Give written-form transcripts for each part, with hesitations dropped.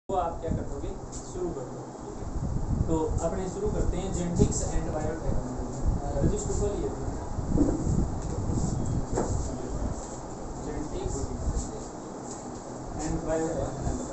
वो आप क्या कर दोगे, शुरू कर दो। तो अपने शुरू करते हैं जेनेटिक्स एंड बायोटेक्नोलॉजी। रजिस्टर खोलिए, जेनेटिक्स एंड बायोटेक्नोलॉजी।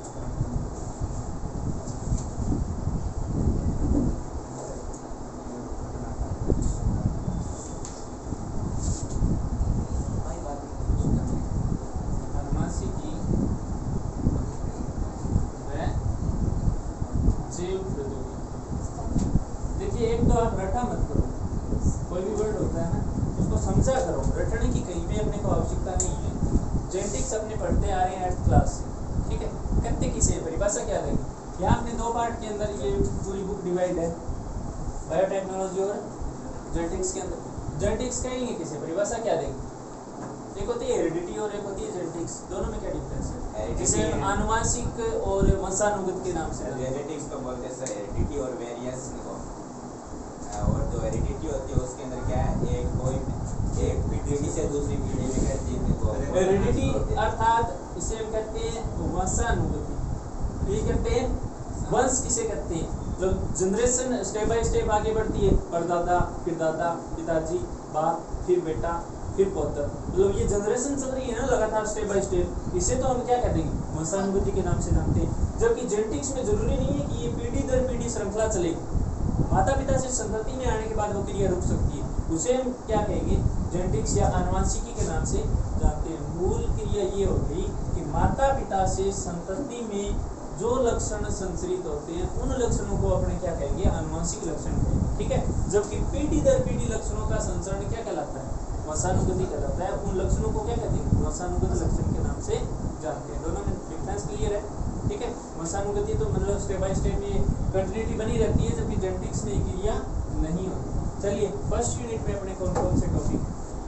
देखिए, एक तो आप रटा मत करो, कोई भी वर्ड होता है ना उसको समझा करो। रटने की कहीं भी अपने को आवश्यकता नहीं है। जेनेटिक्स अपने पढ़ते आ रहे हैं 8th क्लास से, ठीक है। करते किसे परिभाषा क्या देगी, यहाँ अपने दो पार्ट के अंदर ये पूरी बुक डिवाइड है, बायोटेक्नोलॉजी और जेनेटिक्स के अंदर। जेनेटिक्स कहेंगे किसे, परिभाषा क्या देगी, एक होती है हेरिडिटी और एक होती है जेनेटिक्स। दोनों में क्या डिफरेंस है, जिसे आनुवांशिक और वंशानुगत के नाम से जेनेटिक्स को बोलते हैं हेरिडिटी और वेरिएंस को। और जो हेरिडिटी होती है उसके अंदर क्या है, एक पीढ़ी से दूसरी पीढ़ी में कहते हैं। हेरिडिटी अर्थात इसे हम कहते हैं वंशानुगति। ये कहते हैं वंश किसे कहते हैं, जब जनरेशन स्टेप बाय स्टेप आगे बढ़ती है, परदादा फिर दादा, पिताजी, बाप, फिर बेटा, फिर पौत्र, मतलब ये जनरेशन चल रही है ना लगातार स्टेप बाय स्टेप। इसे तो हम क्या कहते हैं, वंशानुगति के नाम से जानते हैं। जबकि जेनेटिक्स में जरूरी नहीं है कि ये पीढ़ी दर पीढ़ी श्रृंखला चलेगी, माता पिता से संतति में आने के बाद वो क्रिया रुक सकती है। उसे हम क्या कहेंगे, जेनेटिक्स या आनुवांशिकी के नाम से जानते हैं। मूल क्रिया ये हो गई कि माता पिता से संतति में जो लक्षण संचरित होते हैं उन लक्षणों को अपने क्या कहेंगे, आनुवांशिक लक्षण कहेंगे, ठीक है। जबकि पीढ़ी दर पीढ़ी लक्षणों का संचरण क्या कहलाता है, वंशानुगति कहलाता है। उन लक्षणों को क्या कहते हैं, वंशानुगत लक्षण के नाम से जानते हैं। दोनों में डिफरेंस क्लियर है, ठीक है। वंशानुगति तो मतलब स्टेप बाय स्टेप में कंटिन्यूटी बनी रहती है, जबकि जेनेटिक्स में क्रिया नहीं होती। चलिए फर्स्ट यूनिट में अपने कौन कौन से टॉपिक,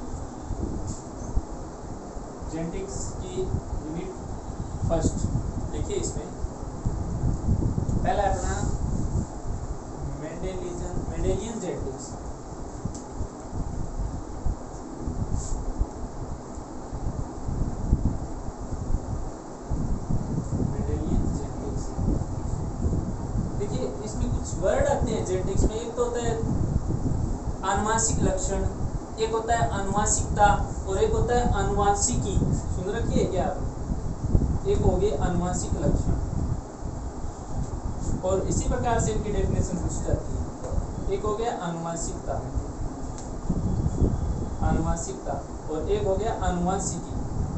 जेनेटिक्स की यूनिट फर्स्ट देखिए। इसमें पहला अपना मेंडेलियन जेनेटिक्स। देखिए इसमें कुछ वर्ड आते हैं जेनेटिक्स में। एक तो होता है आनुवांशिक लक्षण, एक होता है आनुवांशिकता और एक होता है आनुवांशिकी। सुन रखिए क्या आप, एक हो गए आनुवांशिक लक्षण और इसी प्रकार से इनकी डेफिनेशन पूछी जाती है। एक हो गया आनुवांशिकता, आनुवांशिकता और एक हो गया आनुवांशिकी।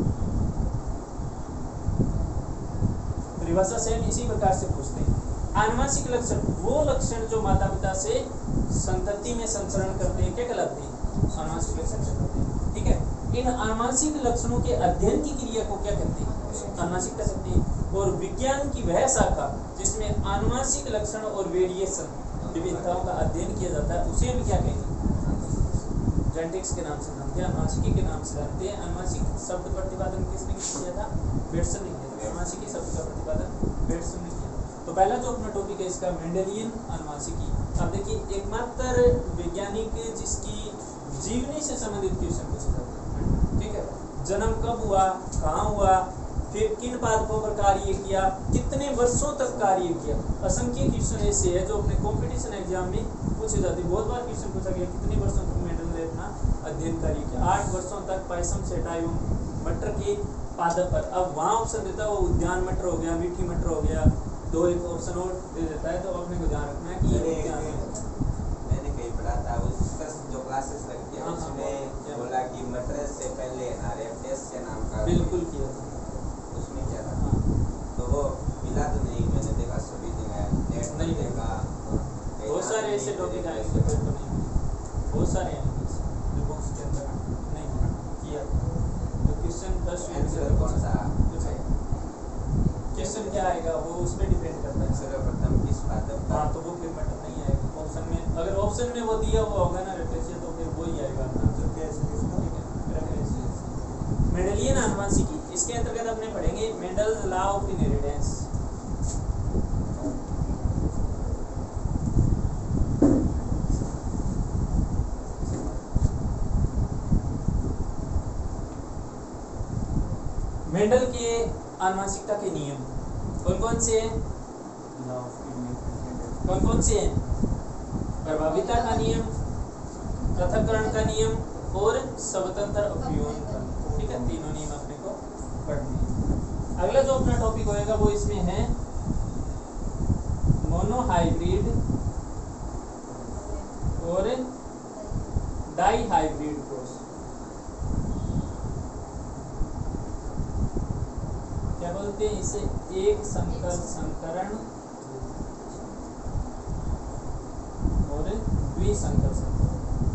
परिभाषा सेम इसी प्रकार से पूछते हैं। आनुवांशिक लक्षण वो लक्षण जो माता पिता से संतति में संचरण करते हैं, क्या कहलाते हैं, आनुवांशिक लक्षण कहलाते हैं, ठीक है। इन आनुवांशिक लक्षणों के अध्ययन की क्रिया को क्या कहते हैं, आनुवांशिकता कहते हैं। और विज्ञान की वह शाखा जिसमें आनुवांशिक लक्षण और वेरिएशन विविधताओं का अध्ययन किया जाता है उसे हम क्या कहेंगे, जेनेटिक्स के नाम से जानते हैं, आनुवांशिकी के नाम से जानते हैं। आनुवांशिक शब्द प्रतिपादन किसने किया था, बेटसन ने किया था। आनुवांशिकी शब्द का प्रतिपादन बेटसन ने किया। तो पहला जो अपना टॉपिक है इसका मेंडेलियन आनुवांशिकी। अब देखिए एकमात्र वैज्ञानिक जिसकी जीवनी से संबंधित क्वेश्चन पूछे जाते हैं, ठीक है। जन्म कब हुआ, कहाँ हुआ, फिर किन पादपों पर कार्य किया, कितने वर्षों तक कार्य किया। असंख्य क्वेश्चन ऐसे है जो अपने कंपटीशन एग्जाम में पूछे जाते हैं। बहुत बार क्वेश्चन पूछा गया कितने वर्षों तक मेंडल ने अपना अध्ययन कार्य किया। 8 वर्षों तक पायसम सेटाइम मटर के पादप पर। अब वहाँ ऑप्शन देता है वो उद्यान मटर हो गया, मीठी मटर हो गया, दो एक ऑप्शन और दे देता है। तो अपने को ध्यान रखना है कि ये क्या है। मैंने कहीं पढ़ा था उसका जो क्लासेस लगती है उसमें बोला कि मटर से पहले रेप्टेस के नाम का बिल्कुल किया था उसमें क्या था। तो वो मिला तो नहीं, मैंने देखा सभी जगह नेट नहीं देखा। बहुत सारे ऐसे टॉपिक आए इसके पेपर नहीं, बहुत सारे हैं जो बुक्स के अंदर नहीं किया। तो क्वेश्चन फर्स्ट आंसर कौन सा क्वेश्चन क्या आएगा वो उस पर डिपेंड करता है। सर्वप्रथम किस पादप का, हाँ तो वो फिर मटर नहीं आएगा ऑप्शन में। अगर ऑप्शन में वो दिया हुआ होगा ना रेफरेंस, तो फिर वो ही आएगा अपना आंसर। मेंडेलियन आनुवांशिकी, इसके अंतर्गत अपने पढ़ेंगे Mendel's law of inheritance. Mendel के आनुवांशिकता के नियम, कौन कौन से हैं? कौन कौन से हैं? प्रभाविता का नियम, पृथक्करण का नियम और स्वतंत्र अपव्यूहन का। ठीक है, तीनों नियम अपने को पढ़ने हैं। अगला जो अपना टॉपिक होएगा वो इसमें है मोनोहाइब्रिड और डाई हाइब्रिड क्रॉस। क्या बोलते हैं इसे? एक संकर संकरण और द्विसंकर संकरण।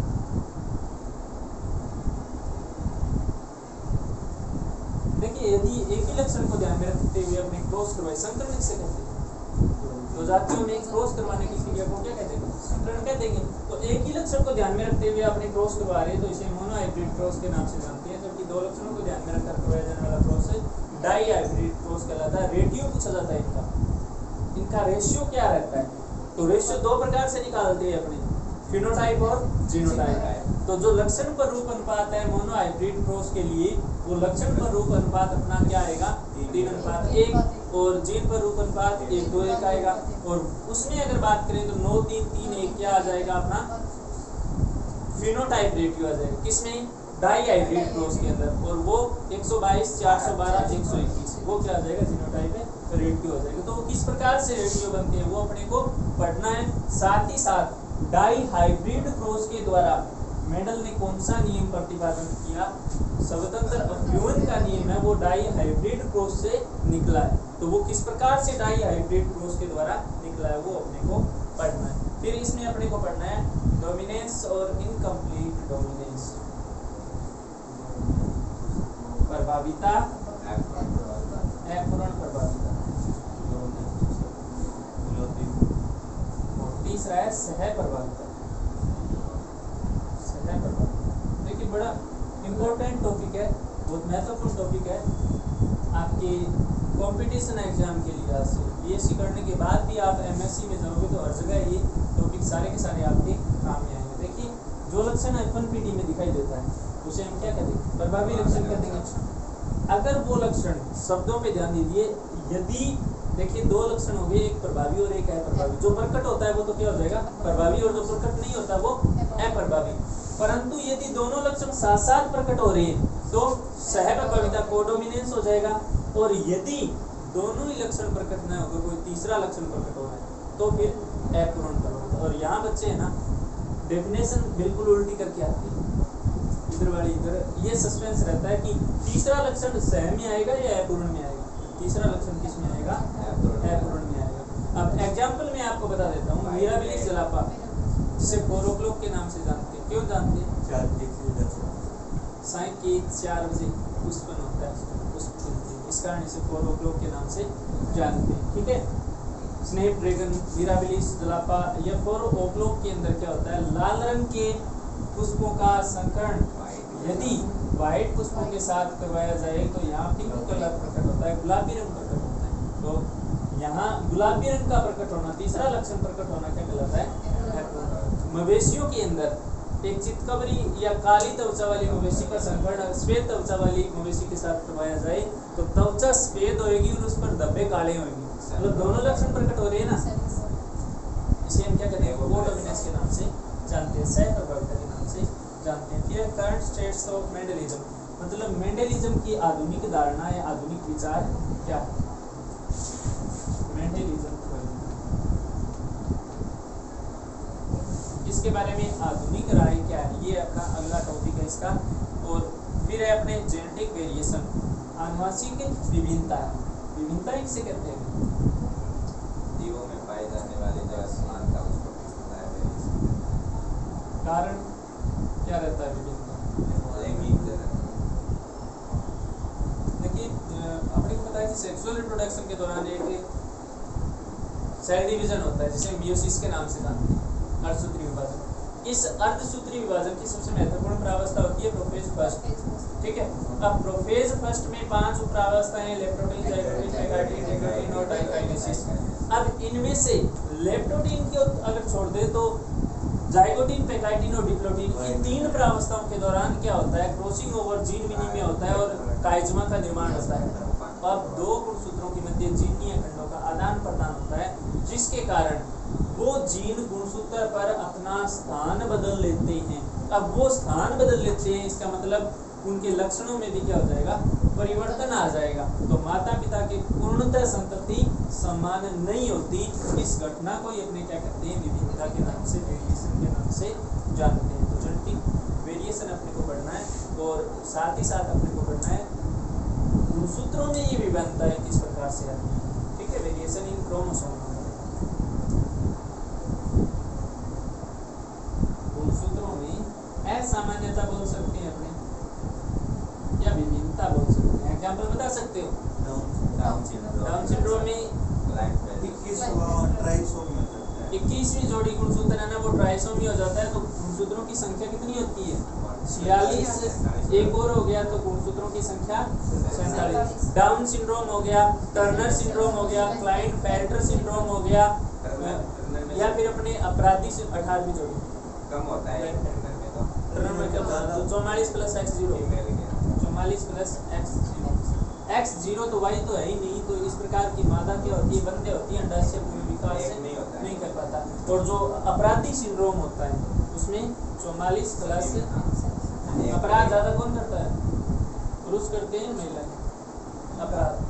देखिए, यदि एक ही लक्षण को ध्यान में रखते हुए अपने क्रॉस करवाए, संकरण किसे कहते हैं? तो जातियों में क्रॉस करवाने की क्रिया को क्या कहते हैं? संकरण कहते हैं। तो एक ही लक्षण को ध्यान में रखते हुए अपने क्रॉस करवा रहे हैं तो इसे मोनोहाइब्रिड क्रॉस के नाम से जानते हैं, जबकि दो लक्षणों को ध्यान में रखकर करवाया जाने वाला क्रॉस डाई हाइब्रिड क्रॉस कहलाता है। रेशियो पूछा जाता है इनका रेशियो क्या रहता है? तो रेशियो दो प्रकार से निकालते हैं अपने, फिनोटाइप और जीनोटाइप। तो जो लक्षण पर रूप अनुपात है मोनोहाइब्रिड क्रॉस के लिए, वो लक्षण पर रूप अनुपात अपना क्या आएगा? 3:1, और जीन पर रूप अनुपात 1:1 आएगा। और उसमें अगर बात करें तो 9:3:1 क्या आ जाएगा अपना? फिनोटाइप रेशियो आ जाएगा। किसमें? डाई हाइब्रिड क्रॉस के अंदर। और वो 122, 412, 121 वो क्या आ जाएगा? जीनोटाइप रेशियो हो जाएगा। तो किस प्रकार से रेशियो बनते हैं वो अपने को पढ़ना है। साथ ही साथ डाई हाइब्रिड क्रॉस के द्वारा मेंडल ने कौन सा नियम प्रतिपादन किया? स्वतंत्र अपव्यूहन का नियम है, वो डाई हाइब्रिड क्रॉस से निकला है। तो वो किस प्रकार से डाई हाइब्रिड क्रॉस के द्वारा निकला है वो अपने को पढ़ना है। फिर इसमें अपने को पढ़ना है डोमिनेंस और इनकम्प्लीट डोमिनेंस, प्रभाविता, अपूर्ण प्रभाविता, और तीसरा है सह प्रभाविता। देखिए, बड़ा इम्पोर्टेंट टॉपिक है, बहुत महत्वपूर्ण टॉपिक है आपके कंपटीशन एग्जाम के लिए। आज से बीएससी करने के बाद भी आप एमएससी में जाओगे तो हर जगह ये टॉपिक सारे के सारे आपके काम में आएंगे। देखिए, जो लक्षण F1PD में दिखाई देता है उसे हम क्या कहते हैं? प्रभावी लक्षण कहते हैं। अगर वो लक्षण, शब्दों पे ध्यान दीजिए, यदि देखिए दो लक्षण हो गए, एक प्रभावी और एक अप्रभावी। जो प्रकट होता है वो तो क्या हो जाएगा? प्रभावी, और जो प्रकट नहीं होता वो अप्रभावी। परंतु यदि दोनों लक्षण साथ साथ प्रकट हो रहे हैं तो सह प्रभाविता कोडोमिनेंस हो जाएगा। और यदि दोनों ही लक्षण प्रकट न होकर कोई तीसरा लक्षण प्रकट हो रहा है तो फिर अपूर्ण प्रभाविता। और यहाँ बच्चे है ना, डेफिनेशन बिल्कुल उल्टी करके आती है, इधर वाली इधर। ये सस्पेंस रहता है कि तीसरा लक्षण सह में आएगा या अपूर्ण में आएगा। तीसरा लक्षण किस में आएगा? अपूर्ण में आएगा। अब एग्जाम्पल में आपको बता देता हूँ। मिराबिलिस जलापा, जिसे 4 o'clock के नाम से जानते हैं। क्यों जानते हैं? साय के 4 बजे पुष्पन होता है, पुष्प खिलते हैं, इस कारण इसे 4 o'clock के नाम से जानते हैं। ठीक है, स्नेप ड्रैगन, मिराबिलिस जलापा, यह 4 o'clock के अंदर क्या होता है? लाल रंग के पुष्पों का संकरण यदि व्हाइट पुष्पों के साथ करवाया जाए तो यहाँ पिंक कलर प्रकट होता है, गुलाबी रंग प्रकट होता है। तो यहाँ गुलाबी रंग का प्रकट होना, तीसरा लक्षण प्रकट होना क्या कहलाता है? मवेशियों के अंदर एक चितकबरी या काली त्वचा वाली मवेशी का संकरण श्वेत त्वचा वाली मवेशी के साथ करवाया जाए तो त्वचा श्वेत होगी और उस पर धब्बे काले होंगे। मतलब दोनों लक्षण प्रकट हो रहे हैं ना, इसे हम क्या कहते हैं? कोडोमिनेंस के नाम से जानते हैं, सह प्रभाविता के नाम से जानते हैं। फिर करंट स्टेट्स ऑफ मेंडलिज्म, मतलब मेंडलिज्म की आधुनिक धारणा या आधुनिक विचार क्या है? मेंडलिज्म इसके बारे में आधुनिक राय क्या है, ये अपना अगला टॉपिक है इसका। और फिर है अपने जेनेटिक वेरिएशन, आनुवंशिक विभिन्नता। विभिन्नता किसे कहते हैं? जीवों में पाए जाने वाले जो असमानता उसको कहता है। कारण क्या रहता है विभिन्नता? लैंगिक। देखिए, अपने को पता है कि सेक्सुअल रिप्रोडक्शन के दौरान एक सेल डिवीजन होता है जिसे मियोसिस के नाम से जानते हैं, अर्धसूत्री विभाजन। इस अर्धसूत्री विभाजन की सबसे महत्वपूर्ण प्रावस्था होती है प्रोफेज फर्स्ट। ठीक है, अब प्रोफेज फर्स्ट में 5 उपप्रावस्थाएं, लेप्टोटीन, जाइगोटीन, पेगाइटिन, ट्रिगोटीन और डाइकाइनेसिस। अब इनमें से लेप्टोटीन को अगर छोड़ दे तो जाइगोटीन, पेगाइटिन और डिप्लोटीन, इन 3 प्रावस्थाओं के दौरान क्या होता है? क्रॉसिंग ओवर, जीन विनिमय होता है और काइजमा का निर्माण होता है। अब 2 गुणसूत्रों के मध्य जीनीय खंडों के कारण वो जीन गुणसूत्र पर अपना स्थान बदल लेते हैं। अब वो स्थान बदल लेते हैं, इसका मतलब उनके लक्षणों में भी क्या हो जाएगा, परिवर्तन आ जाएगा। तो माता पिता की पूर्णतः संतति समान नहीं होती। इस घटना को ही अपने क्या कहते हैं, विभिन्नता के नाम से, वेरिएशन के नाम से जानते हैं। तो जेनेटिक वेरिएशन अपने को पढ़ना है और साथ ही साथ अपने को पढ़ना है गुणसूत्रों में ये विभिन्नता है किस प्रकार से आती है। ठीक है, वेरिएशन इन क्रोमोसोम। गुणसूत्रों में असामान्यता बोल सकते हैं अपने, या विभिन्नता बोल सकते हैं। एग्जाम्पल बता सकते हो? डाउन सिंड्रोम में 21वीं जोड़ी गुणसूत्र है ना, वो ट्राइसोमी हो जाता है। तो गुणसूत्रों की संख्या कितनी होती है? 46। एक और हो गया तो गुणसूत्रों की संख्या 47। डाउन सिंड्रोम हो गया, टर्नर सिंड्रोम हो गया, क्लाइंट-फेल्टर सिंड्रोम हो गया, या फिर अपने अपराधी से 18वीं जोड़ी कम होता है टर्नर में क्या होता है? 44 प्लस x0, 44 प्लस x0 तो y तो है ही नहीं। तो इस प्रकार की मादा क्या होती है, बंदे होती है, अंडाशय पूर्ण विकास नहीं कर पाता। और जो अपराधी सिंड्रोम होता है उसमें 44 प्लस अपराध ज्यादा कौन करता है? पुरुष करते हैं, महिला अपराध?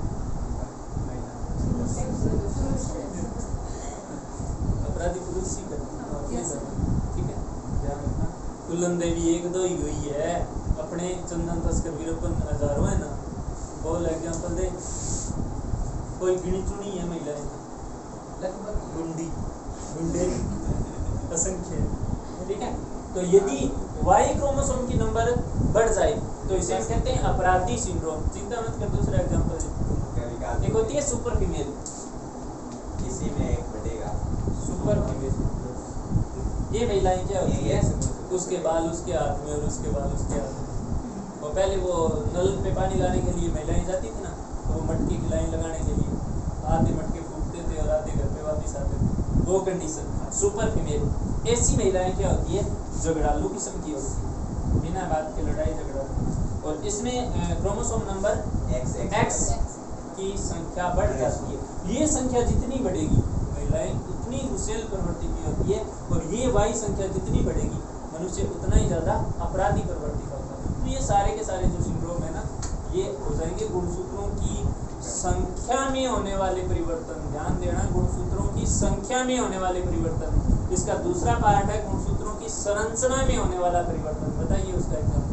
अपराधी पुरुष ही करते हैं। ठीक है, ध्यान रखना। कुल्लन देवी 1-2 ही हुई है, अपने चंदन तस्कर वीरप्पन हजारों है ना। बोल एग्जाम्पल दे, कोई गिनी चुनी है महिलाएं, गुंडी गुंडे असंख्य। ठीक है, तो यदि Y क्रोमोसोम की नंबर बढ़ जाए तो इसे हम कहते हैं अपराधी सिंड्रोम। चिंता मत कर। दूसरा एग्जाम्पल एक होती है सुपर फीमेल, इसी में एक बढ़ेगा सुपर फीमेल। ये महिलाएं क्या होती है, उसके बाल उसके हाथ में और उसके बाल उसके हाथ में। और पहले वो नल पे पानी लाने के लिए महिलाएं जाती थी ना, तो वो मटके की लाइन लगाने के लिए आधे मटके फूकते थे और आधे घर पे वापस आते थे। वो कंडीशन सुपर फीमेल। ऐसी महिलाएं क्या होती है, झगड़ालू किस्म की होती है, बिना बात के लड़ाई झगड़ा। और इसमें क्रोमोसोम नंबर X की संख्या बढ़ जाती है। ये संख्या जितनी बढ़ेगी महिलाएं उतनी रुसेल प्रवृत्ति की होती है, और ये Y संख्या जितनी बढ़ेगी मनुष्य उतना ही ज्यादा अपराधी प्रवृत्ति का होता है। तो ये सारे के सारे जो सिंड्रोम है ना, ये हो जाएंगे गुणसूत्रों की संख्या में होने वाले परिवर्तन। ध्यान देना, गुणसूत्रों की संख्या में होने वाले परिवर्तन। इसका दूसरा पार्ट है गुणसूत्रों की संरचना में होने वाला परिवर्तन। बताइए उसका एग्जाम्पल।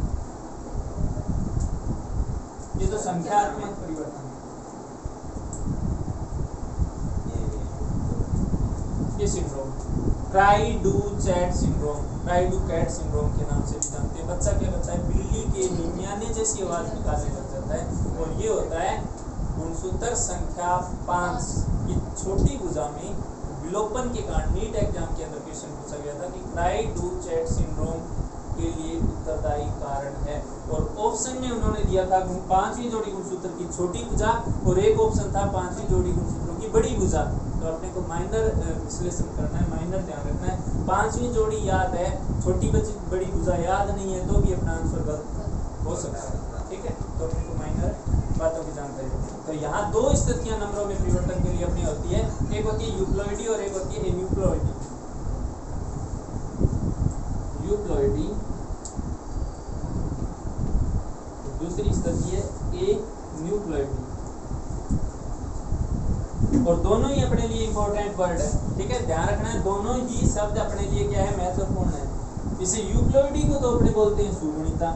ये तो संख्यात्मक परिवर्तन है। ये syndrome cri du chat syndrome, cri du cat syndrome के नाम से भी जानते हैं। बच्चा क्या बच्चा है, बिल्ली के मिमियाने जैसी आवाज निकालने लग जाता है। और ये होता है गुणसूत्र संख्या 5 की छोटी भुजा में विलोपन के कारण। नीट एग्जाम के अंदर क्वेश्चन पूछा गया था कि ट्राई-डू-चैट सिंड्रोम के लिए उत्तरदायी कारण है। और ऑप्शन में उन्होंने दिया था 5वीं जोड़ी गुणसूत्र की छोटी भुजा, और एक ऑप्शन था 5वीं जोड़ी गुणसूत्रों की बड़ी भुजा। तो अपने को माइनर विश्लेषण करना है, माइनर ध्यान रखना है। 5वीं जोड़ी याद है, छोटी बड़ी भुजा याद नहीं है तो भी अपना आंसर गलत हो सकता है। ठीक है, तो अपने को माइनर बातों की जानकारी होती है। तो यहाँ 2 स्थितियां नंबरों में परिवर्तन के लिए अपनी होती है। एक होती है यूप्लॉइडी और एक होती है एन्यूप्लॉइडी। यूप्लॉइडी, दूसरी स्थिति है एन्यूप्लॉइडी। और दोनों ही अपने लिए इंपॉर्टेंट वर्ड है। ठीक है, ध्यान रखना है, दोनों ही शब्द अपने लिए क्या है, महत्वपूर्ण है। इसे यूप्लॉइडी को तो अपने बोलते हैं सुगुणिता,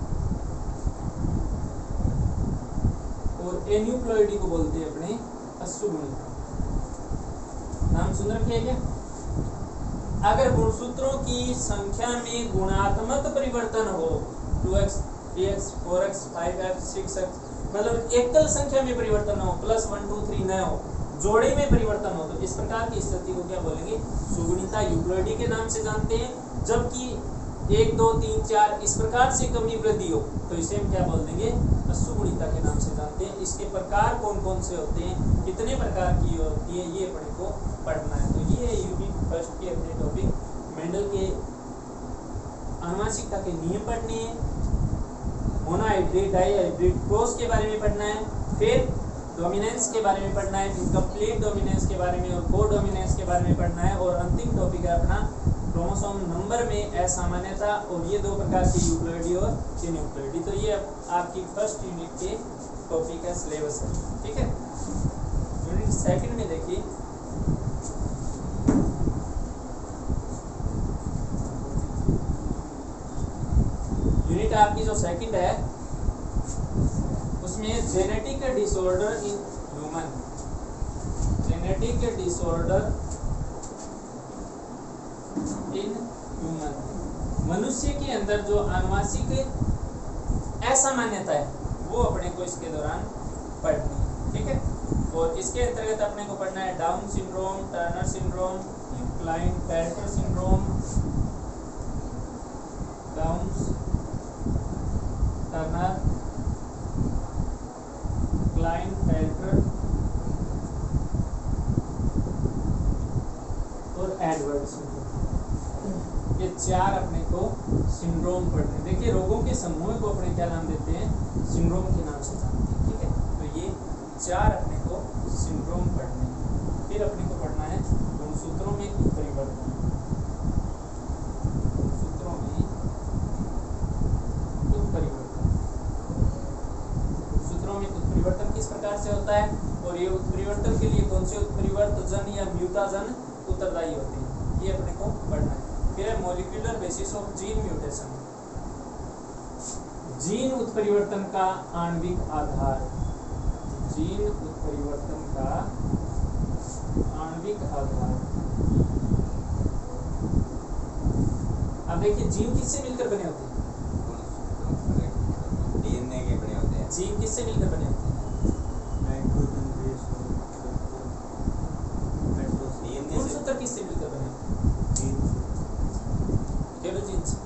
और एन्यूप्लॉइडी को बोलते हैं अपने असुगुणिता। नाम सुन रखे क्या? अगर गुणसूत्रों की संख्या में गुणात्मक परिवर्तन हो, 2x, 3x, 4x, 5x, 6x, मतलब एकल संख्या में परिवर्तन हो, +1, 2, 3 न हो, जोड़े में परिवर्तन हो, तो इस प्रकार की स्थिति को क्या बोलेंगे, सुगुणिता यूप्लॉइडी के नाम से जानते हैं। जबकि 1, 2, 3, 4 इस प्रकार से कमी वृद्धि हो तो इसे हम क्या बोल देंगे, असुगुणिता के नाम से जानते हैं। इसके प्रकार कौन कौन से होते हैं, कितने प्रकार की होती है, ये अपने को पढ़ना है। तो ये यूनिट फर्स्ट के अपने टॉपिक मेंडल के आनुवंशिकता के नियम पढ़ने हैं, मोनोहाइब्रिड, डाईहाइब्रिड, क्रॉस के बारे में पढ़ना है, फिर डोमिनेंस के बारे में पढ़ना है, इनकम्प्लीट डोमिनेंस के के बारे में और कोडोमिनेंस के बारे में पढ़ना है। और अंतिम टॉपिक है अपना क्रोमोसोम नंबर में असामान्यता, और ये दो प्रकार की यूक्लिडी और इनयूक्लिडी। तो ये आपकी फर्स्ट यूनिट के टॉपिक है, सिलेबस है, ठीक है। यूनिट सेकंड में देखिए, यूनिट आपकी जो सेकंड है उसमें genetic disorder in human, genetic disorder in human, मनुष्य के अंदर जो आनुवांशिक असामान्यता है वो अपने को इसके दौरान पढ़नी है, ठीक है। और इसके अंतर्गत अपने को पढ़ना है Down syndrome, Turner syndrome, Klinefelter syndrome, Down Turner, Klinefelter और एडवर्ड सिंड्रोम। ये चार अपने को सिंड्रोम पढ़ने। देखिए रोगों के समूह को अपने क्या नाम देते हैं, सिंड्रोम के नाम से जानते हैं, ठीक है। तो ये चार अपने को सिंड्रोम पढ़ने। फिर अपने को पढ़ना है गुणसूत्रों में उत्परिवर्तन, गुणसूत्रों में उत्परिवर्तन, गुणसूत्रों में उत्परिवर्तन किस प्रकार से होता है, और ये उत्परिवर्तन के लिए कौन से उत्परिवर्तजन या म्यूटाजन उत्तरदायी होते हैं, ये अपने को पढ़ना है। फिर है molecular basis of gene mutation, gene उत्परिवर्तन का आणविक आधार, जीन उत्परिवर्तन का आणविक आधार। अब देखिए जीन किससे मिलकर बने होते हैं, डीएनए के बने होते हैं। जीन किससे मिलकर बने होते हैं, गुणसूत्र किससे मिलकर बने होते हैं, केवल जीन से।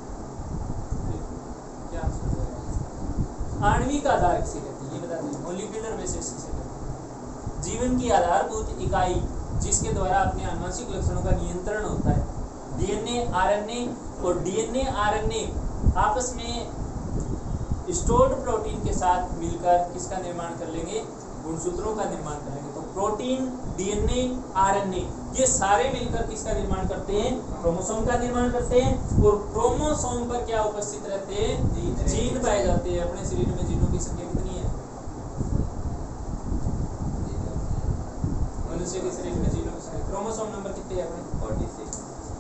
क्या आणविक आधार किसे कहते हैं, ये बताते हैं। मॉलिक्यूलर बेसिस किसे कहते हैं, जीवन की आधारभूत इकाई जिसके द्वारा अपने आनुवंशिक लक्षणों का नियंत्रण होता है। डीएनए आरएनए और डीएनए आरएनए आपस में स्टोर्ड प्रोटीन के साथ मिलकर किसका निर्माण कर लेंगे, गुणसूत्रों का निर्माण कर लेंगे। तो प्रोटीन, डीएनए, आरएनए ये सारे मिलकर किसका निर्माण करते हैं, क्रोमोसोम का निर्माण करते हैं। और क्रोमोसोम पर क्या उपस्थित रहते हैं, जीन पाए जाते हैं। अपने शरीर में जीनों की संख्या कितनी है, मनुष्य के शरीर में जीनों की संख्या, क्रोमोसोम नंबर कितने है अपने, 46।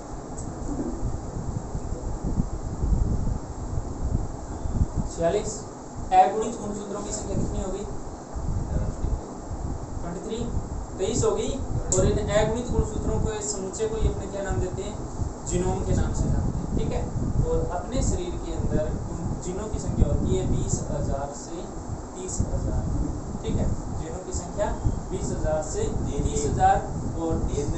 46। अगुणित गुणसूत्रों की संख्या कितनी होगी, 23, 23 होगी। और इन अगुणित गुणसूत्रों को, इस समुच्चय को अपने क्या नाम देते हैं, जीनोम के नाम से जानते हैं, ठीक है। और अपने शरीर के अंदर जीनों की संख्या होती है 20,000 से 30,000, ठीक है। जीनों की संख्या 20,000 से 30,000। और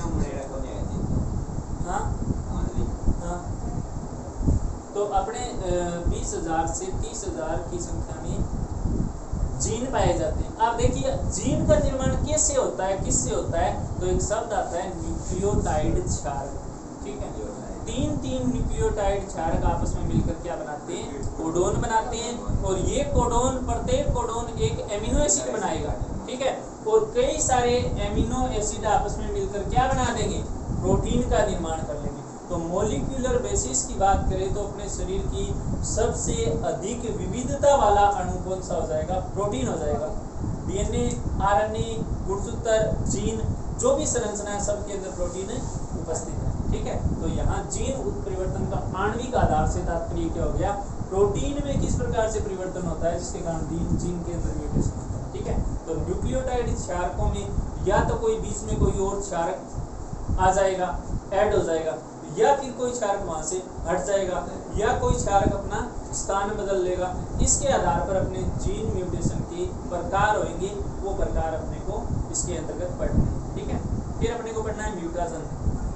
हाँ, तो अपने 20,000 से 30,000 की संख्या में जीन पाए जाते हैं। आप देखिए जीन का निर्माण कैसे होता है, किससे होता है, तो एक शब्द आता है न्यूक्लियोटाइड क्षारक, ठीक है। तीन न्यूक्लियोटाइड क्षारक आपस में मिलकर क्या बनाते हैं, कोडोन बनाते हैं। और ये कोडोन, प्रत्येक कोडोन एक एमिनो एसिड बनाएगा, ठीक है। और कई सारे एमिनो एसिड आपस में मिलकर क्या बना देंगे, प्रोटीन का निर्माण कर लेंगे। तो मॉलिक्यूलर बेसिस की बात करें तो अपने शरीर की सबसे अधिक विविधता वाला अणु कौन सा हो जाएगा, प्रोटीन हो जाएगा। डीएनए, आरएनए, गुणसूत्र, जीन, जो भी संरचना है सबके अंदर प्रोटीन उपस्थित है, ठीक है। तो यहाँ जीन उत्परिवर्तन का आणविक आधार से तात्पर्य क्या हो गया, प्रोटीन में किस प्रकार से परिवर्तन होता है जिसके कारण जीन के अंदर म्यूटेशन होता है, ठीक है। तो न्यूक्लियोटाइड क्षारकों में या तो कोई बीच में कोई और क्षारक आ जाएगा, ऐड हो जाएगा, या फिर कोई क्षारक वहां से हट जाएगा, या कोई क्षारक अपना स्थान बदल लेगा। इसके आधार पर अपने जीन म्यूटेशन के प्रकार होंगे, वो प्रकार अपने को इसके अंतर्गत पढ़ने हैं, ठीक है। फिर अपने को पढ़ना है म्यूटाजन।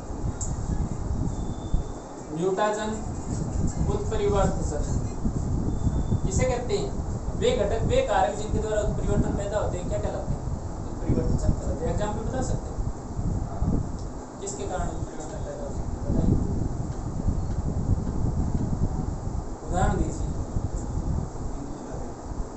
म्यूटाजन उत्परिवर्तन किसे कहते हैं, वे घटक, वे कारक जिनके द्वारा उत्परिवर्तन पैदा होते हैं क्या कहलाते हैं, उत्परिवर्तन कहलाते हैं। एग्जाम्पल बता सकते हैं किसके कारण उत्परिवर्तन पैदा होते हैं, उदाहरण दीजिए।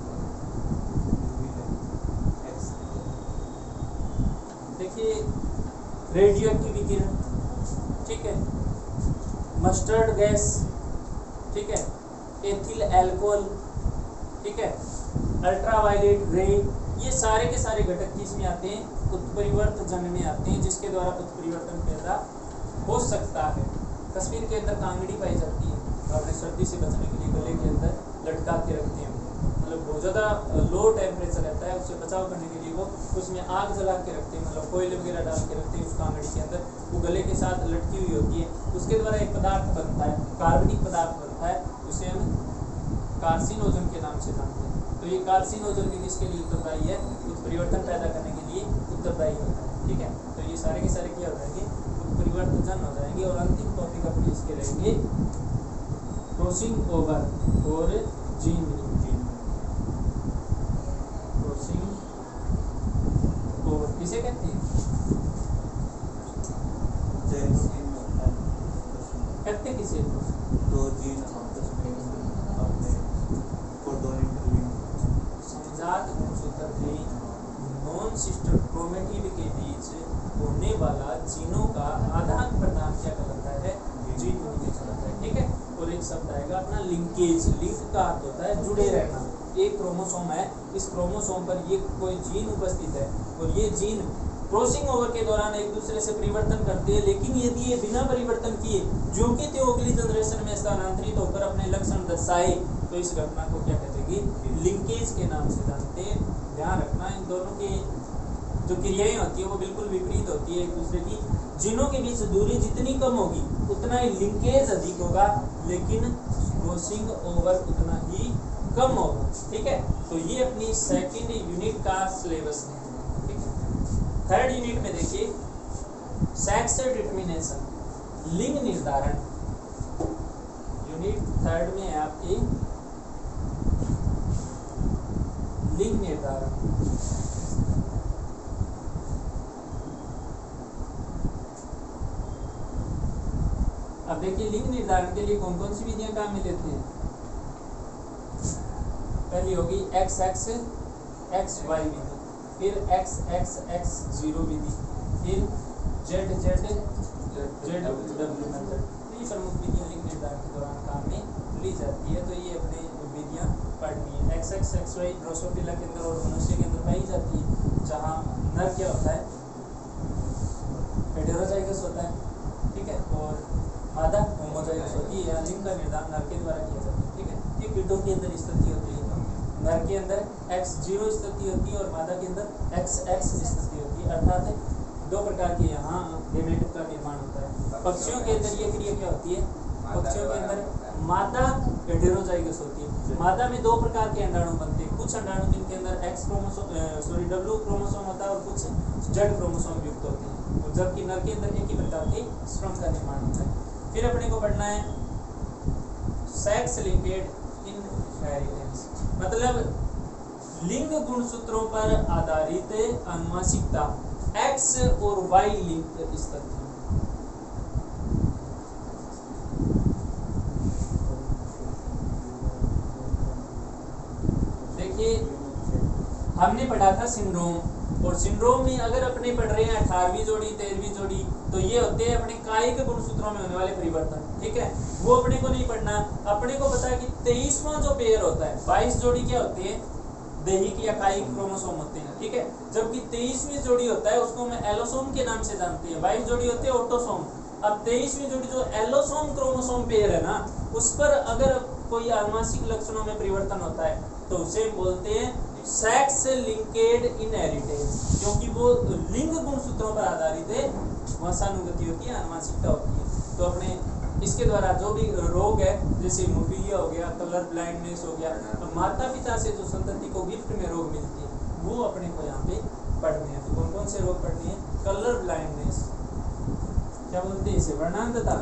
देखिए रेडियो एक्टिव विकिरण, ठीक है, मस्टर्ड गैस, ठीक है, एथिल अल्कोहल, ठीक है, अल्ट्रावायलेट रे, ये सारे के सारे घटक किसमें आते हैं, उत्परिवर्तजन में आते हैं, जिसके द्वारा उत्परिवर्तन पैदा हो सकता है। कश्मीर के अंदर कांगड़ी पाई जाती है, अपने सर्दी से बचने के लिए गले के अंदर लटका के रखते हैं, मतलब बहुत ज़्यादा लो टेम्परेचर रहता है, उससे बचाव करने के लिए वो उसमें आग जला के रखते हैं, मतलब कोयले वगैरह डाल के रखते हैं उस कांगड़ी के अंदर, वो गले के साथ लटकी हुई होती है, उसके द्वारा एक पदार्थ बनता है, कार्बनिक पदार्थ बनता है, उसे हम कार्सिनोजन के नाम से जानते हैं। तो ये कार्सिनोजन भी किसके लिए उत्तरदायी है, उत्परिवर्तन पैदा करने के लिए उत्तरदायी होता है, ठीक है। तो ये सारे के सारे क्या हो जाएंगे, उत्परिवर्तजन हो जाएंगे। और अंतिम टॉपिक अपने इसके रहेंगे क्रॉसिंग ओवर और जीन क्रॉसिंग ओवर किसे कहते हैं, कहते किसे, दो जीन आपस में अपने कोडोन समजात गुणसूत्र के नॉन सिस्टर क्रोमेटिड के बीच होने वाला जीनों का आदान प्रदान क्या कहलाता है, जीन विनिमय कहलाता है, ठीक है। और एक शब्द आएगा अपना लिंकेज, लिंक का अर्थ होता है जुड़े रहना। एक क्रोमोसोम है, इस क्रोमोसोम पर ये कोई जीन उपस्थित है और ये जीन क्रॉसिंग ओवर के दौरान एक दूसरे से परिवर्तन करते हैं, लेकिन यदि ये बिना परिवर्तन किए जो कि त्यो अगली जनरेशन में स्थानांतरित होकर अपने लक्षण दर्शाए तो इस घटना को क्या कहते हैं, लिंकेज के नाम से जानते हैं। ध्यान रखना, इन दोनों के जो क्रियाएं होती है वो बिल्कुल विपरीत होती है एक दूसरे की। जीनों के बीच दूरी जितनी कम होगी उतना ही लिंकेज अधिक होगा, लेकिन क्रॉसिंग ओवर उतना ही कम होगा, ठीक है। तो ये अपनी सेकंड यूनिट का सिलेबस है, ठीक है। थर्ड यूनिट में देखिए सेक्स डिटर्मिनेशन, लिंग निर्धारण। यूनिट थर्ड में है आपकी लिंग निर्धारण। अब देखिए लिंग निर्धारण के लिए कौन कौन सी विधियां काम में लेते हैं। पहली होगी XX विधि, फिर XXX0 विधि, फिर ZZW मेथड। ये प्रमुख विधियां लिंग निर्धारण के दौरान काम में ली जाती है, तो ये अपने विधियां पढ़नी है। XXXY ड्रोसोफिला के अंदर और मनुष्य के अंदर पाई जाती है, जहाँ नर क्या होता है, हेटेरोजाइगस होता है, ठीक है, और मादा होमोजाइगस होती है। लिंग का निर्धारण नर के द्वारा किया जाता है, ठीक है। ये कीटों के अंदर स्थिति होती है, नर के अंदर X0 स्थिति होती है और मादा के अंदर XX स्थिति होती है, अर्थात दो प्रकार की यहाँ गेमेट का निर्माण होता है। पक्षियों के अंदर ये क्रिया क्या होती है, पक्षियों के अंदर मादा हेटेरोजाइगस होती है। मादा में दो प्रकार के अंडाणु बनते हैं, कुछ अंडाणु जिनके अंदर W क्रोमोसोम होता है और कुछ Z क्रोमोसोम युक्त होते हैं, जबकि नर के अंदर एक ही प्रकार के श्रम का निर्माण होता है। फिर अपने को पढ़ना है सेक्स लिंकेड इनहेरिटेंस, मतलब लिंग गुणसूत्रों पर आधारित आनुवंशिकता, X और Y लिंक स्थिति। देखिए हमने पढ़ा था सिंड्रोम, और सिंड्रोम में अगर अपने पढ़ रहे हैं 18वीं जोड़ी 13वीं जोड़ी, तो ये होते हैं अपने कायिक गुणसूत्रों में होने वाले परिवर्तन, ठीक है। वो अपने को नहीं पढ़ना, अपने को पता है कि 23वां जो पेयर होता है, 22 जोड़ी क्या होती है, दैहिक या कायिक क्रोमोसोम होते हैं, ठीक है, जबकि 23वीं जोड़ी होता है उसको हम एलोसोम के नाम से जानते हैं। 22 जोड़ी होती है ऑटोसोम। अब 23वीं जोड़ी जो एलोसोम क्रोमोसोम पेयर है ना, उस पर अगर कोई आनुवंशिक लक्षणों में परिवर्तन होता है तो उसे बोलते हैं सेक्स लिंकेड इनहेरिटेंस, क्योंकि वो लिंग गुणसूत्रों पर आधारित है, वंशानुगति होती है, आनुवंशिकता होती है। तो अपने इसके द्वारा जो भी रोग है, जैसे हेमोफीलिया हो गया, कलर ब्लाइंडनेस हो गया, तो माता पिता से जो संतति को गिफ्ट में रोग मिलती है वो अपने को यहाँ पे पढ़ने हैं। तो कौन कौन से रोग पढ़ने हैं, कलर ब्लाइंडनेस, क्या बोलते हैं इसे, वर्णांधता,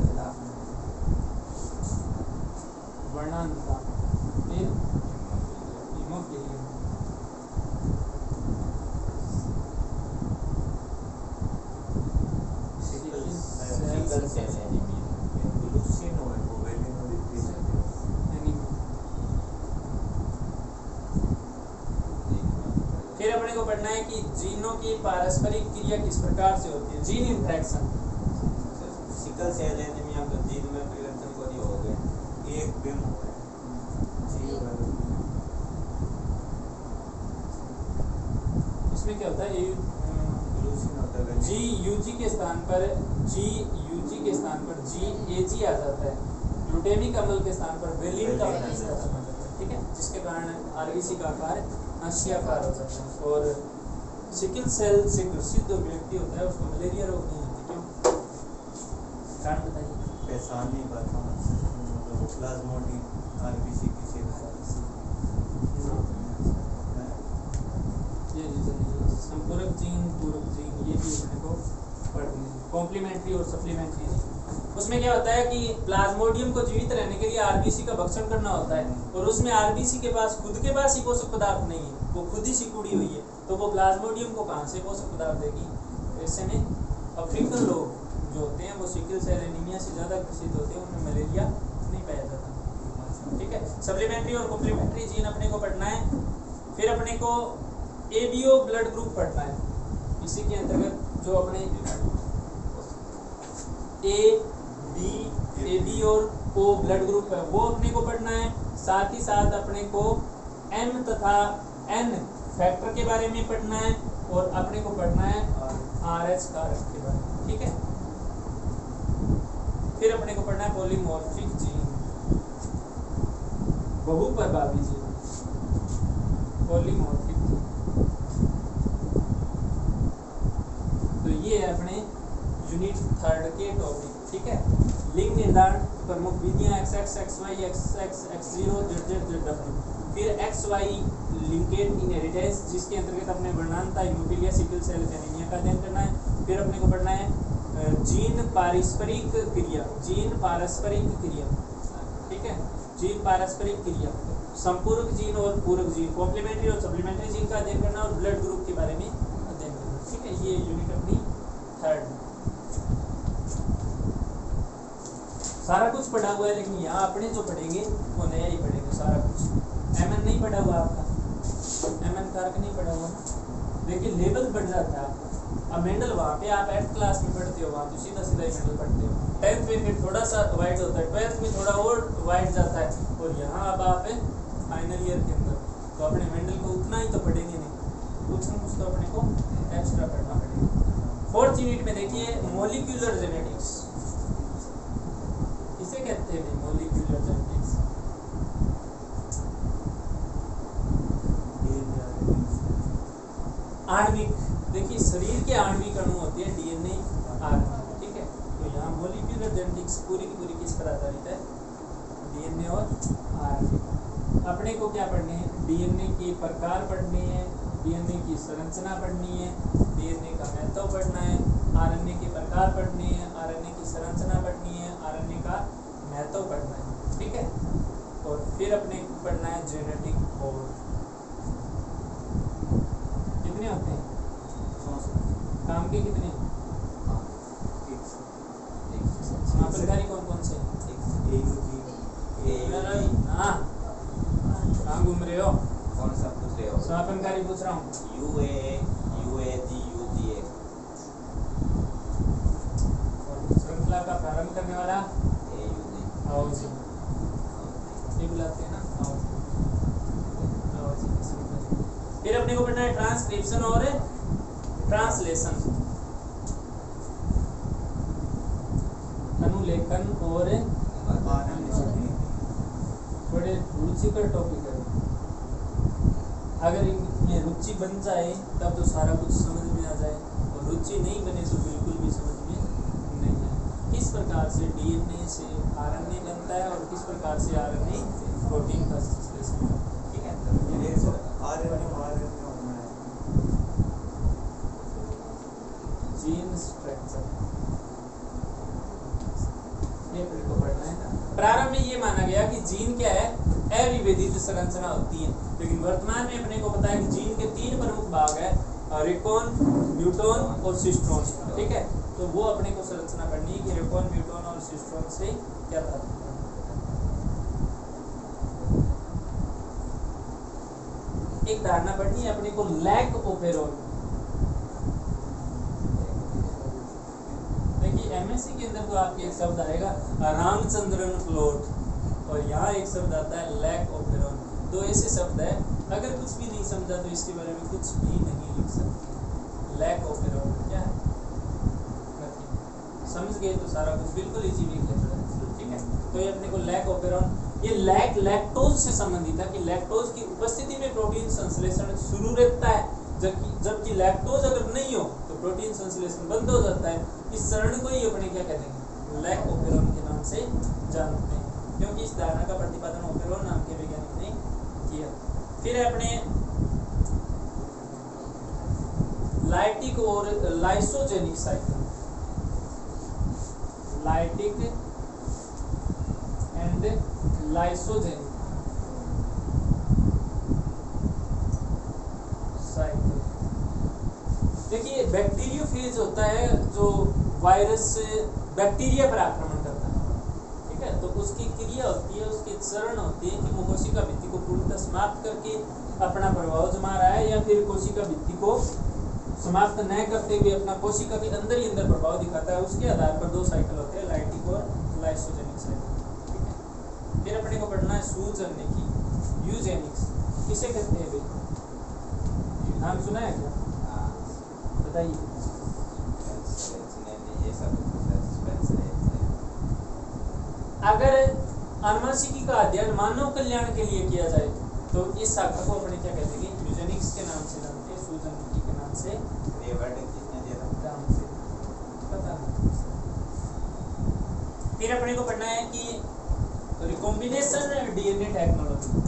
वर्णांधता, फिर हीमोफीलिया, फिर अपने अपने को पढ़ना है कि जीनों की पारस्परिक क्रिया किस प्रकार से होती है, gene interaction. Sickle cell anaemia तो जीन में परिवर्तन को नहीं हो गए एक बिम हो गया इसमें क्या होता है, लूसिन होता है जी यूजी के स्थान पर जी एजी आ जाता है, ग्लूटेमिक अम्ल के स्थान पर वेलिन का वेलिन आ इस्तेमाल जाता है। होता है, ठीक है, जिसके कारण आरबीसी का आकार आशियाकार हो जाता है। और सिकल सेल से ग्रसित जो व्यक्ति होता है उसको मलेरिया रोग नहीं होती, क्यों, कारण बताइए। पहचान नहीं पाता मतलब प्लाज्मोडियम आरबीसी की ये रीजन है, संपूरक जीन, पूरक जीन, ये भी अपने को पढ़नी है। कॉम्प्लीमेंट्री और सप्लीमेंट्री जीन, उसमें क्या होता है कि प्लाज्मोडियम को जीवित रहने के लिए आरबीसी का भक्षण करना होता है, और उसमें आरबीसी के पास खुद के पास ही पोषक पदार्थ नहीं है, वो खुद ही सिकुड़ी हुई है, तो वो प्लाज्मोडियम को कहाँ से पोषक पदार्थ देगी। ऐसे में अफ्रीकन लोग जो होते हैं वो सिकल सेल एनीमिया से ज़्यादा ग्रसित होते हैं, उनमें मलेरिया नहीं पाया जाता, ठीक है। सप्लीमेंट्री और कॉम्प्लीमेंट्री जीन अपने को पढ़ना है। फिर अपने को एबीओ ब्लड ग्रुप पढ़ना है, इसी के अंतर्गत जो अपने ए बी और ओ ब्लड ग्रुप है वो अपने को पढ़ना है। साथ ही साथ अपने को एम तथा एन फैक्टर के बारे में पढ़ना है, और अपने को पढ़ना है आरएच कारक के बारे में, ठीक है। फिर अपने को पढ़ना है पॉलीमॉर्फिक जीन, बहुप्रभावी जीन, पॉलीमॉर्फिक जीन। तो ये है अपने यूनिट 3 के टॉपिक, ठीक है। लिंग निर्धारण प्रमुख विधियां XX, XY, XX, X0, ZZ, ZW। फिर XY लिंकेड इनहेरिटेंस, जिसके अंतर्गत अपने वर्णांता, हीमोफीलिया, सिकल सेल एनीमिया का अध्ययन करना है। फिर अपने को पढ़ना है जीन पारस्परिक क्रिया, जीन पारस्परिक क्रिया, ठीक है, जीन पारस्परिक क्रिया, संपूरक जीन और पूरक जीन, कॉम्प्लीमेंट्री और सप्लीमेंट्री जीन का अध्ययन करना, और ब्लड ग्रुप के बारे में अध्ययन करना, ठीक है। ये यूनिट अपनी 3 सारा कुछ पढ़ा हुआ है, लेकिन यहाँ अपने जो पढ़ेंगे वो नया ही पढ़ेंगे सारा कुछ। एमएन नहीं पढ़ा हुआ आपका, एमएन कारक नहीं पढ़ा हुआ ना, देखिए लेवल बढ़ जाता है आपका। अब मेंडल वहाँ पे आप 8th क्लास में पढ़ते हो, वहाँ तो सीधा सीधा ही मेंडल पढ़ते हो। 10th में फिर थोड़ा सा वाइड होता है, 12th में थोड़ा और वाइड जाता है, और यहाँ अब आप फाइनल ईयर के अंदर तो अपने मेंडल को उतना ही तो पढ़ेंगे नहीं, कुछ न कुछ तो अपने को एक्स्ट्रा पढ़ना पड़ेगा। 4th यूनिट में देखिए मॉलिक्यूलर जेनेटिक्स, इसे कहते हैं मॉलिक्यूलर जेनेटिक्स। आणविक, देखिए शरीर के आणविक अणु होते हैं डीएनए, आरएनए, ठीक है। तो यहाँ मॉलिक्यूलर जेनेटिक्स पूरी की पूरी किस पर आधारित है, डीएनए और आरएनए। अपने को क्या पढ़ने हैं, डीएनए के प्रकार पढ़ने हैं, डीएनए की संरचना पढ़नी है, डीएनए का महत्व पढ़ना है, आरएनए के प्रकार पढ़ने हैं, आरएनए की संरचना पढ़नी है, आरएनए का महत्व पढ़ना है, ठीक है। और फिर अपने को पढ़ना है जेनेटिक कोड, कितने होते हैं, काम के कितने, समापनकारी कौन कौन से, हाँ कहाँ घूम रहे हो, कौन सा पूछ रहे हो, समापनकारी पूछ रहा हूँ। UAG श्रृंखला का प्रारंभ करने वाला AUG आओ जी, ये बुलाते हैं ना, आओ जी। फिर अपने को पढ़ना है ट्रांसक्रिप्शन और ट्रांसलेशन, अनुलेखन और बड़े रुचिकर टॉपिक है। अगर इनमें रुचि बन जाए तब तो सारा कुछ समझ में आ जाए, और रुचि नहीं बने तो बिल्कुल भी समझ में नहीं आए। किस प्रकार से डीएनए से आरएनए बनता है, और किस प्रकार से आरएनए प्रोटीन का संश्लेषण होता है, ठीक है। जीन स्ट्रक्चर ये अपने को पढ़ना है। प्रारंभ में ये माना गया कि जीन क्या है, अविभेदित संरचना होती है, लेकिन वर्तमान में अपने को पता है कि जीन के 3 प्रमुख भाग है, रेकॉन, म्यूटोन और सिस्ट्रोन, ठीक है। तो वो अपने को संरचना पढ़नी है कि रेकॉन, म्यूटोन और सिस्ट्रोन से क्या तात्पर्य है। एक धारणा पढ़नी है अपने को, लैक ओपेरोन। देखिए एमएससी के अंदर तो आपके एक शब्द आएगा रामचंद्रन प्लॉट, और यहाँ एक शब्द आता है लैक ओपेरोन। दो ऐसे शब्द है, अगर कुछ भी नहीं समझा तो इसके बारे में कुछ भी नहीं लिख सकते। लैक ओपेरोन क्या है, समझ गए तो सारा कुछ बिल्कुल इजी लिख लेते हैं, ठीक है। तो ये अपने को लैक ओपेरोन, ये लैक लैक्टोज से संबंधित है कि लैक्टोज की उपस्थिति में प्रोटीन संश्लेषण शुरू रहता है, जबकि लैक्टोज अगर नहीं हो तो प्रोटीन संश्लेषण बंद हो जाता है। इस चरण को ही अपने क्या कहते हैं, लैक ओपेरोन के नाम से जानते हैं, क्योंकि इस धारणा का प्रतिपादन ओपेरोन नाम के वैज्ञानिक ने किया। फिर अपने लाइटिक और lysogenic cycle, lytic and lysogenic cycle. देखिए बैक्टीरियोफेज होता है जो वायरस से बैक्टीरिया पर आक्रमण करता है, ठीक है। तो उसकी क्रिया होती है, उसके चरण होते हैं कि वो कोशिका भित्ति को पूर्णतः समाप्त करके अपना प्रभाव जमा रहा है, या फिर कोशिका भित्ति को समाप्त न करते हुए अपना कोशिका के अंदर ही अंदर प्रभाव दिखाता है। उसके आधार पर दो साइकिल होते हैं, लाइटिक और लाइसोजेनिक साइकिल, ठीक है। फिर अपने को पढ़ना है सुजनिकी, यूजेनिक्स किसे कहते हैं भाई, नाम सुना है क्या, बताइए। अगर अनुवांशिकी का अध्ययन मानव कल्याण के लिए किया जाए तो इस शाखा को अपने क्या कहते हैं, यूजेनिक्स के नाम से जानते हैं, सुजनिकी के नाम से। ये वर्ड किसने दिया था? नाम से पता नहीं। फिर अपने को पढ़ना है कि रिकॉम्बिनेशन डीएनए टेक्नोलॉजी,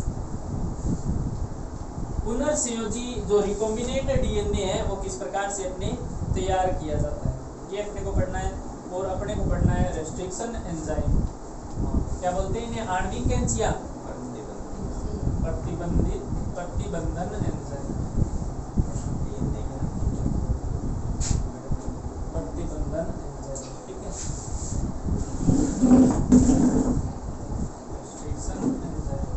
पुनर्संयोजी जो रिकॉम्बिनेटेड डीएनए है वो किस प्रकार से अपने तैयार किया जाता है, ये अपने को पढ़ना है। और अपने को पढ़ना है रेस्ट्रिक्शन एंजाइम, क्या बोलते हैं इन्हें, आणविक कैंचिया, प्रतिबंधन एंजाइम, प्रतिबंधन एंजाइम, ठीक है। Restriction enzyme.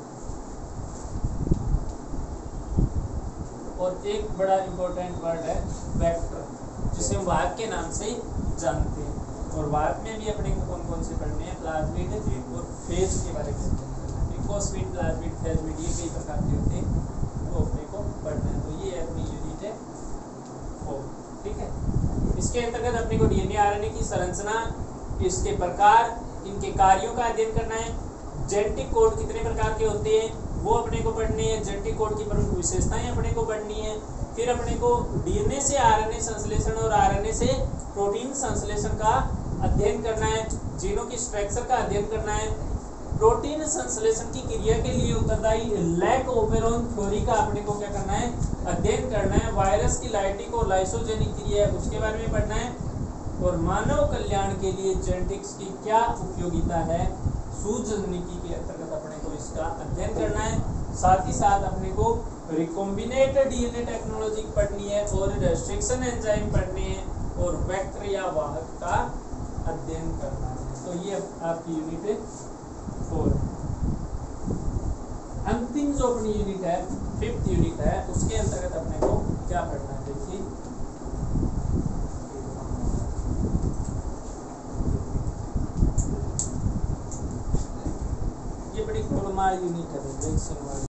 और एक बड़ा इंपॉर्टेंट वर्ड है वेक्टर, जिसे हम वाहक के नाम से जानते हैं। और वाहक में भी अपने को कौन कौन से पढ़ने हैं, प्लाज्मिड और फेज के बारे में, लिकोस्मिड, प्लाज्मिड, फेजमिड, ये कई प्रकार के होते हैं, वो अपने को पढ़ना है। तो ये अपनी यूनिट है 4, ठीक है। इसके अंतर्गत अपने को डीएनए आरएनए की संरचना, इसके प्रकार, इनके कार्यों का अध्ययन करना है। जेनेटिक कोड कितने प्रकार के होते हैं वो अपने को पढ़नी है, जेनेटिक कोड की प्रमुख विशेषताएं अपने को पढ़नी है। फिर अपने को डीएनए से आरएनए संश्लेषण और आरएनए से प्रोटीन संश्लेषण का अध्ययन करना है, जीनों की स्ट्रक्चर का अध्ययन करना है। प्रोटीन संश्लेषण की क्रिया के लिए उत्तरदायी लैक ओपेरोन थ्योरी का अपने को क्या करना है, अध्ययन करना है। वायरस की लाइटिक और लाइसोजेनिक क्रिया है उसके बारे में पढ़ना है। और मानव कल्याण के लिए जेनेटिक्स की क्या उपयोगिता है, सुजनिकी के अंतर्गत अपने को इसका अध्ययन करना है। साथ ही साथ अपने को रिकॉम्बिनेटेड डीएनए टेक्नोलॉजी पढ़नी है और रेस्ट्रिक्शन एंजाइम पढ़नी है और वेक्टर या वाहक का अध्ययन करना है। तो ये आपकी यूनिट 4। अंतिम जो अपनी यूनिट है 5th यूनिट है, उसके अंतर्गत अपने को क्या पढ़ना है, देखिए। ये बड़ी गोलमाल यूनिट है,